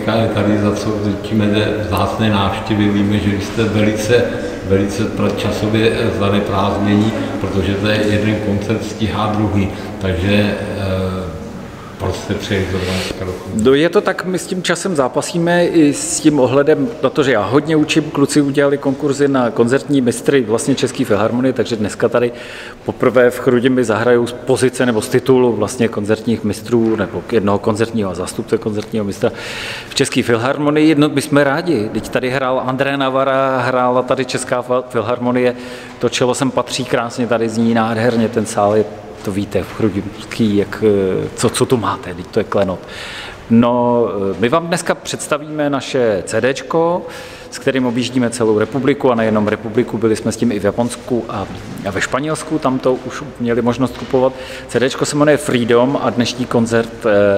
republika je tady, za co vděčíme vzácné návštěvy. Víme, že jste velice časově zaneprázdnění, protože to je jeden koncert stíhá druhý, takže prostě přeji zrovna. No je to tak, my s tím časem zápasíme i s tím ohledem na to, že já hodně učím, kluci udělali konkurzy na koncertní mistry vlastně České filharmonie, takže dneska tady poprvé v Chrudim mi zahrajou z pozice nebo z titulu vlastně koncertních mistrů nebo jednoho koncertního zástupce koncertního mistra v České filharmonii. No, my jsme rádi, teď tady hrál André Navara, hrála tady Česká filharmonie, to čelo sem patří krásně, tady zní nádherně, ten sál je, to víte, v Chrudimský, co tu máte, teď to je klenot. No, my vám dneska představíme naše CDčko, s kterým objíždíme celou republiku a nejenom republiku, byli jsme s tím i v Japonsku a ve Španělsku, tam to už měli možnost kupovat. CDčko se jmenuje Freedom a dnešní koncert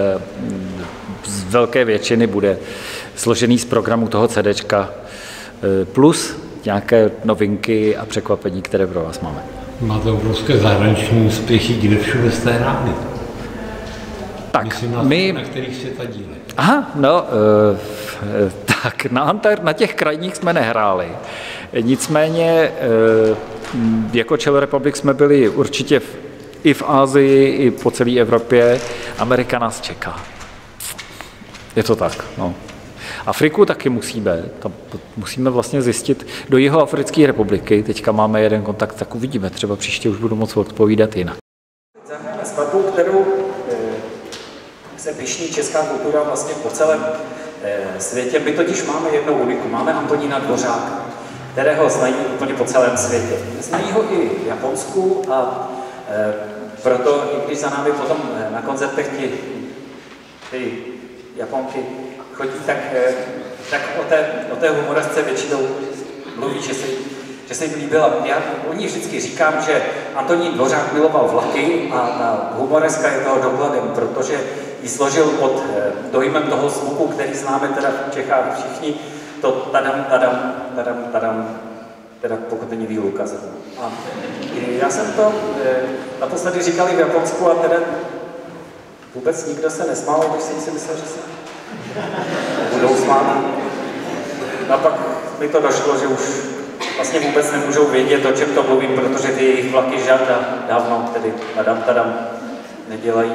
z velké většiny bude složený z programu toho CDčka plus nějaké novinky a překvapení, které pro vás máme. Máte obrovské zahraniční úspěchy, kde všude jste hráli? Tak, myslím na kterých světa dílech. Aha, no, tak na těch krajních jsme nehráli. Nicméně jako Cello Republic jsme byli určitě i v Asii, i po celé Evropě. Amerika nás čeká. Je to tak, no. Afriku taky musíme vlastně zjistit do Jihoafrické republiky. Teďka máme jeden kontakt, tak uvidíme, třeba příště už budu moct odpovídat jinak. Zahrajeme skladbu, kterou se pyšní česká kultura vlastně po celém světě. My totiž máme jednou uniku, máme Antonína Dvořáka, kterého znají úplně po celém světě. Znají ho i v Japonsku a proto, i když za námi potom na koncertech ty Japonky chodí, tak o té humoristce většinou mluví, že se jim líbila. Já o ní vždycky říkám, že Antonín Dvořák miloval vlaky a ta humoreska je toho dokladem, protože ji složil pod dojmem toho zvuku, který známe teda v Čechách všichni, to tadam, tadam, tadam, tadam, teda pokud není výluka. A já jsem to naposledy říkal i v Japonsku a teda vůbec nikdo se nesmál, když jsem si myslel, že se budou smát. A pak mi to došlo, že už vlastně vůbec nemůžou vědět, o čem to mluvím, protože ty jejich vlaky dávno tedy tadam nedělají,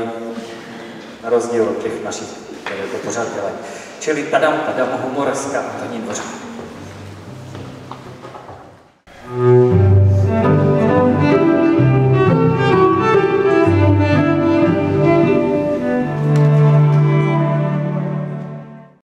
na rozdíl od těch našich, které to pořád dělají. Čili tadam, humoreska, Antonín Dvořák.